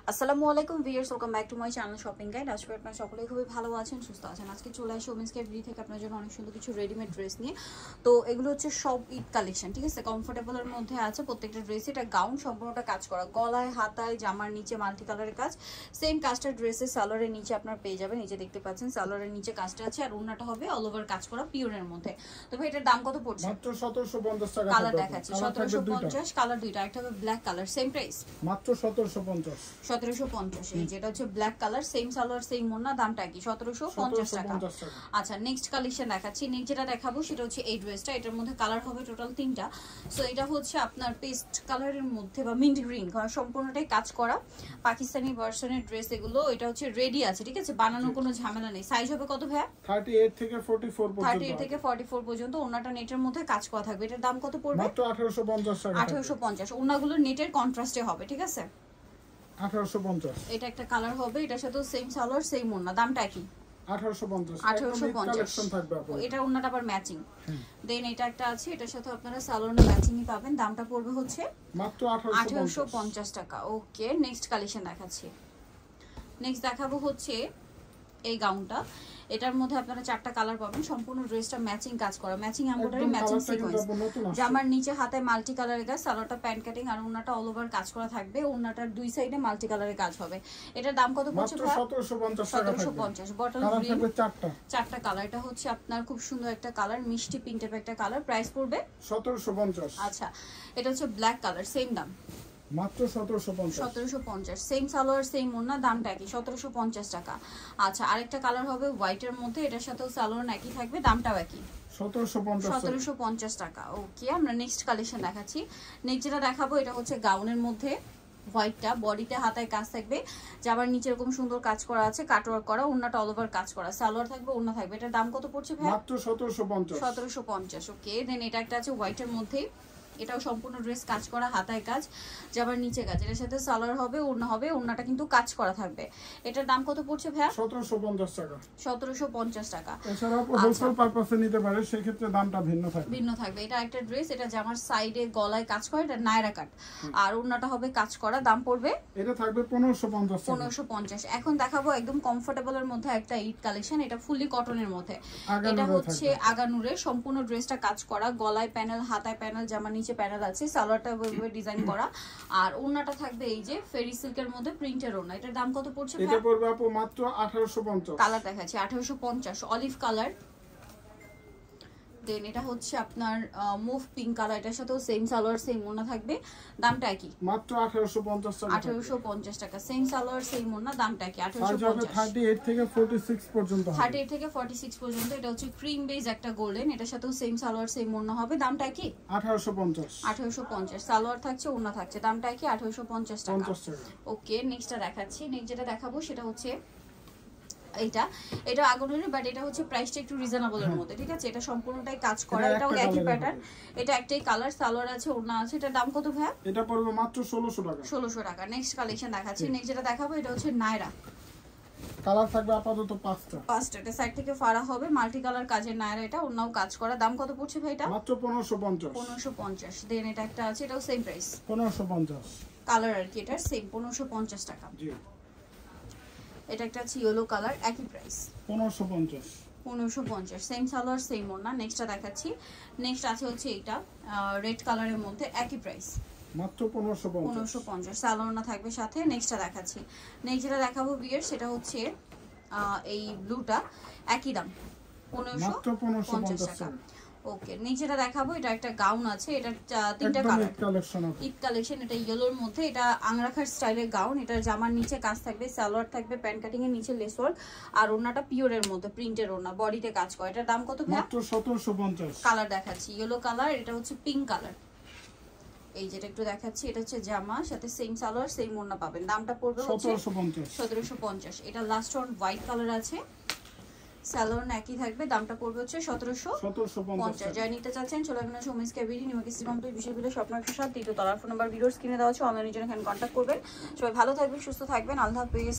আসসালামু আলাইকুম viewers, welcome back to my channel shopping guide. আজকে আপনারা সকলেই খুবই ভালো আছেন, সুস্থ আছেন। আজকে চলে আসি ওমেন্স কেয়ার বিডি থেকে আপনার জন্য অনেক সুন্দর কিছু রেডিমেড ড্রেস নিয়ে। তো এগুলো হচ্ছে সব ঈদ কালেকশন, ঠিক আছে? কমফোর্টেবলের মধ্যে আছে প্রত্যেকটা ড্রেস। এটা গাউন সম্পূর্ণটা কাজ করা, গলায় হাতায় জামার নিচে মাল্টি কালারের কাজ। সেম কাজটা ড্রেসের সালোয়ারের নিচে আপনার পেয়ে যাবেন। নিচে দেখতে পাচ্ছেন সালোয়ারের নিচে কাজটা আছে, আর ওড়নাটা হবে অল ওভার কাজ করা পিওরের মধ্যে। তো ভাই এটার দাম কত পড়ছে? মাত্র 1750 টাকা। কালার দেখাচ্ছি 1750, কালার দুইটা, একটা হবে ব্ল্যাক কালার। সেম প্রাইস মাত্র 1750। 1750 এই যেটা হচ্ছে black colour, same salwar same ওড়না, দামটা কি 1750 টাকা। আচ্ছা, নেক্সট কালেকশন দেখাচ্ছি। নেক্সট যেটা দেখাবো সেটা হচ্ছে এই ড্রেসটা। এটার মধ্যে কালার হবে টোটাল 3টা। সো এটা হচ্ছে আপনার পেস্ট কালারের মধ্যে বা মিন্ট গ্রিন, কারণ সম্পূর্ণটাই কাজ করা পাকিস্তানি ভার্সনের ড্রেস এগুলো। এটা হচ্ছে রেডি আছে, ঠিক আছে? বানানোর কোনো ঝামেলা নেই। সাইজ হবে কত ভাই? 38 থেকে 44 পর্যন্ত। 38 থেকে 44 পর্যন্ত। ওড়নাটা নেটের মধ্যে কাজ করা থাকবে। এটার দাম কত পড়বে? মাত্র 1850 টাকা। 1850। ওড়নাগুলো নেটের কন্ট্রাস্টে হবে, ঠিক আছে? 1850। এটা একটা কালার হবে, এটার সাথেও সেম সালোয়ার সেম ওড়না, দামটা কি? 1850। 1850 কালেকশন থাকবে আপনাদের। এটা ওড়নাটা আবার ম্যাচিং। দেন এটা একটা আছে, এটার সাথে আপনারা সালোয়ার ম্যাচিংই পাবেন। দামটা পড়বে হচ্ছে মাত্র 1850 টাকা। ওকে, নেক্সট কালেকশন দেখাচ্ছি। নেক্সট দেখাবো হচ্ছে এই গাউনটা। এটার মধ্যে আপনারা 4টা কালার পাবেন। সম্পূর্ণ ড্রেসটা ম্যাচিং কাজ করা, ম্যাচিং এমব্রয়ডারি, ম্যাচিং সিকোয়েন্স। জামার নিচে হাতে মাল্টি কালারের কাজ, সালোয়ারটা প্যান্ট কাটিং, আর ওড়নাটা অল ওভার কাজ করা থাকবে। ওড়নাটার দুই সাইডে মাল্টি কালারের কাজ হবে। এটার দাম কত পড়ছে? মাত্র 1750 টাকা। 1750। বটল গ্রিন, 4টা কালার। এটা হচ্ছে আপনার খুব সুন্দর একটা কালার, মিষ্টি পিঙ্ক টাইপের একটা কালার। প্রাইস পড়বে 1750। আচ্ছা, এটা হচ্ছে ব্ল্যাক কালার, সেম দাম মাত্র 1750। 1750। সেম সালোয়ার সেম ওড়না, দামটা কি? 1750 টাকা। আচ্ছা, আরেকটা কালার হবে হোয়াইটের মধ্যে, এটার সাথেও সালোয়ার একই থাকবে, দামটাও একই, 1750 টাকা। ওকে, আমরা নেক্সট কালেকশন দেখাচ্ছি। নেক্সট যেটা দেখাবো এটা হচ্ছে গাউনের মধ্যে হোয়াইটটা, বডিতে হাতায় কাজ থাকবে, জামার নিচে এরকম সুন্দর কাজ করা আছে, কাটওয়ার্ক করা, ওড়নাটা অল ওভার কাজ করা, সালোয়ার থাকবে, ওড়না থাকবে। এটার দাম কত পড়ছে ভাই? মাত্র 1750। 1750। ওকে, দেন এটা একটা আছে হোয়াইটের মধ্যে, এটাও সম্পূর্ণ ড্রেস কাজ করা, হাতায় কাজ, জামার নিচে কাজ। এটার সাথে সালোয়ার হবে, ওড়না হবে, ওড়নাটা কিন্তু কাজ করা থাকবে। এটার দাম কত পড়ছে ভাইয়া? 1750 টাকা। 1750 টাকা। এছাড়াও হোলসেল পারপাসে নিতে পারে, সেই ক্ষেত্রে দামটা ভিন্ন থাকবে। এটা একটা ড্রেস, এটা জামার সাইডে গলায় কাজ করে, এটা নায়রা কাট, আর ওড়নাটা হবে কাজ করা। দাম পড়বে, এটা থাকবে 1550 টাকা। 1550। এখন দেখাবো একদম কমফোর্টেবলের মধ্যে একটা ঈদ কালেকশন। এটা ফুলি কটনের মধ্যে, এটা হচ্ছে আগানুরের। সম্পূর্ণ ড্রেসটা কাজ করা, গলায় প্যানেল, হাতায় প্যানেল, জামার নিচে প্যানেল আছে, সালোয়ারটা ওইভাবে ডিজাইন করা, আর ওড়নাটা থাকবে এই যে ফেরি সিল্কের মধ্যে প্রিন্টের ওড়না। এটার দাম কত পড়ছে? এটা পড়বে আপু মাত্র 1850। কালার দেখাচ্ছি 1850, অলিভ কালার। দেন এটা হচ্ছে আপনার মুভ পিঙ্ক কালার, এটার সাথেও সেম সালোয়ার সেম ওড়না থাকবে, দামটা কি? মাত্র 1850 টাকা। 1850 টাকা। সেম সালোয়ার সেম ওড়না, দামটা কি? 1850। 38 থেকে 46 পর্যন্ত হবে। 38 থেকে 46 পর্যন্ত। এটা হচ্ছে ক্রিম বেজ একটা গোল্ডেন, এটার সাথেও সেম সালোয়ার সেম ওড়না হবে, দামটা কি? 1850। 1850। সালোয়ার থাকছে, ওড়না থাকছে, দামটা কি? 1850 টাকা। 50 টাকা। ওকে, নেক্সটটা দেখাচ্ছি। নেক্সট যেটা দেখাবো সেটা হচ্ছে এটা আগুনের, বাট এটা হচ্ছে প্রাইসটা একটু রিজনেবলের মধ্যে, ঠিক আছে? এটা সম্পূর্ণটাই কাজ করা, এটাও একই প্যাটার্ন, এটা একটাই কালার, সালোয়ার আছে, ওড়না আছে। এটার দাম কত ভাই? এটা পড়বে মাত্র 1600 টাকা। 1600 টাকা। নেক্সট কালেকশন দেখাচ্ছি। নেক্সট যেটা দেখাবো এটা হচ্ছে নায়রা কালার থাকবে আপাতত 5টা। এটা সাইড থেকে ফাড়া হবে, মাল্টি কালার কাজের নায়রা, এটা ওড়নাও কাজ করা। দাম কত পড়ছে ভাই এটা? মাত্র 1550। 1550। দেন এটা একটা আছে, এটাও সেম প্রাইস, 1550 কালার আর কি, এটা সেম 1550 টাকা। জি, এটা একটা আছে ইয়েলো কালার, একই প্রাইস 1550। 1550। সেম সালোয়ার সেম ওড়না। নেক্সটটা দেখাচ্ছি। নেক্সট আছে হচ্ছে এটা রেড কালারের মধ্যে, একই প্রাইস, মাত্র 1550। 1550। সালোয়ার না থাকবে সাথে। নেক্সটটা দেখাচ্ছি। নেক্সট যেটা দেখাবো বিয়ের, সেটা হচ্ছে এই ব্লুটা, একই দাম, 1550 টাকা। ওকে, নিচেটা দেখাবো, এটা একটা গাউন আছে, এটা 3টা কালার, ঈদ কালেকশন। এটা ইয়েলোর মধ্যে, এটা আংরাখার স্টাইলের গাউন। এটা জামার নিচে কাজ থাকবে, সালোয়ার থাকবে, প্যান্ট কাটিং এর নিচে লেস ওয়ার্ক, আর ওড়নাটা পিওরের মধ্যে প্রিন্টের ওড়না, বডিতে কাজ করে। এটার দাম কত? মাত্র 1750। কালার দেখাচ্ছি ইয়েলো কালার, এটা হচ্ছে পিঙ্ক কালার। এই যেটা একটু দেখাচ্ছি, এটা হচ্ছে জামা, সাথে সেম সালোয়ার সেম ওড়না পাবেন। দামটা পড়বে 1750। এটা লাস্ট ওয়ান হোয়াইট কালার আছে, সালোয়ার একই থাকবে, দামটা পড়বে হচ্ছে 1750। যারা নিতে চাচ্ছেন চলে আসবেন ওমেন্স কেয়ার বিডি, নিউ কিস্তি কমপ্লিট বিশ্ববিদ্যালয় স্বপ্নার সাথে 3য় তলার। ফোন নাম্বার ভিডিওস কিনে দেওয়া আছে, অনলাইনের জন্য এখানে কন্ট্যাক্ট করবেন। সবাই ভালো থাকবেন, সুস্থ থাকবেন, আল্লাহ হাফেজ।